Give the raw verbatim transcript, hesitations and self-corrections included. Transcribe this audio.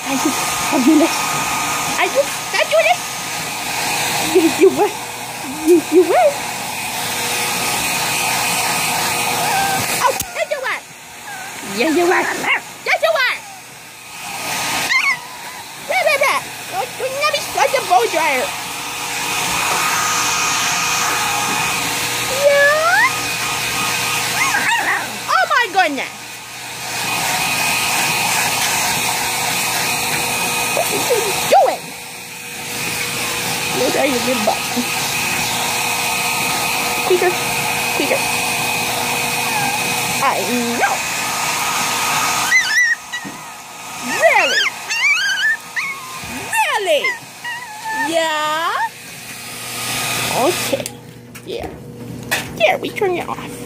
you, are you this? Are you, are you this? Yes, you will. Yes, you will. Oh, yes, you are. Yes, you are. Yes, you are. Blah, blah, blah. Oh, you never saw the bow dryer. Yeah. Oh my goodness. What are you doing? Look at your good butt. Peter, Peter. I know. Really? Really? Yeah? Okay. Yeah. Here, we turn it off.